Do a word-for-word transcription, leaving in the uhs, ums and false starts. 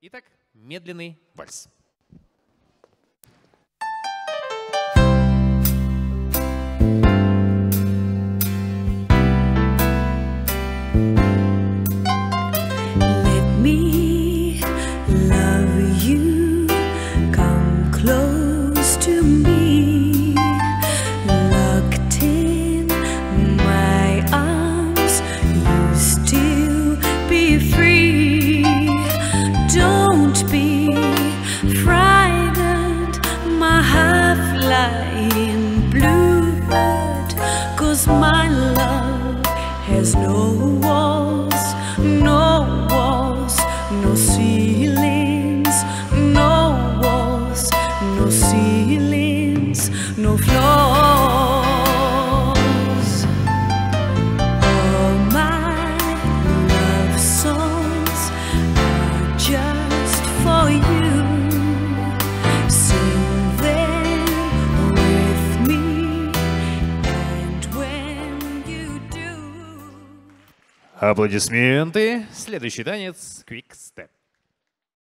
Итак, медленный вальс. Let me love you, come close to me, locked in my arms, you still be free. Don't be frightened, my half-lying bluebird, 'cause my love has no walls, no walls, no ceilings, no walls, no ceilings, no floors. All my love songs are just for you. Sing them with me, and when you do. Аплодисменты. Следующий танец — Quick Step.